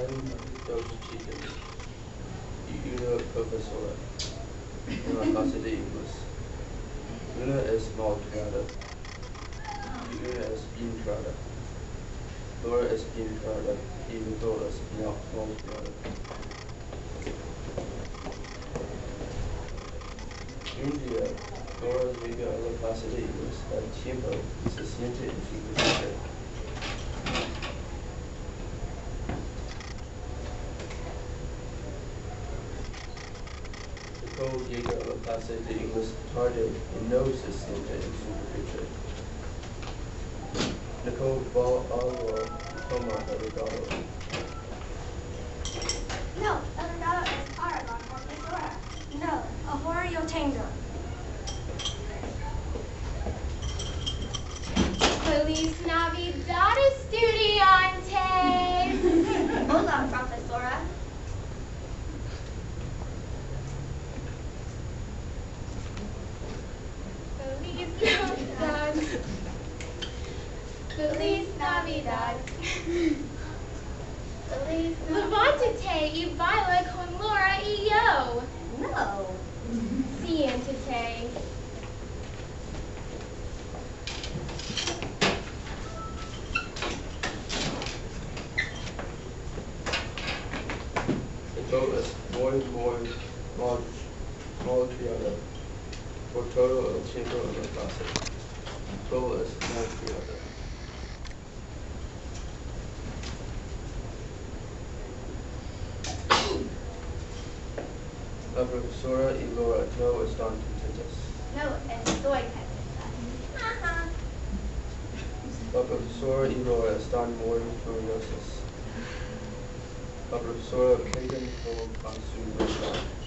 dos chickens. Una profesora. Una clase de inglés. Una es malcriada. Y una es bien criada. Laura es bien criada y Nicole es malcriada. Un día, Laura llega a la clase de inglés a tiempo y se siente en su pupitre. Nicole llega a la clase de inglés tarde y no se siente en su pupitre. Nicole va a Laura y toma el regalo. No, el regalo es para la profesora. No, ahora yo tengo. Feliz Navidad, estudiantes. Hola, profesora. Feliz Navidad. Feliz Navidad. Feliz Levántate y baila con Laura y yo. No. Siéntate. Nicole es muy malcriada por todo el tiempo en la clase. Nicole es malcriada. La profesora y Laura no están contentas. No, estoy contenta. La profesora y Laura están muy furiosas. La profesora pega a Nicole con su regla.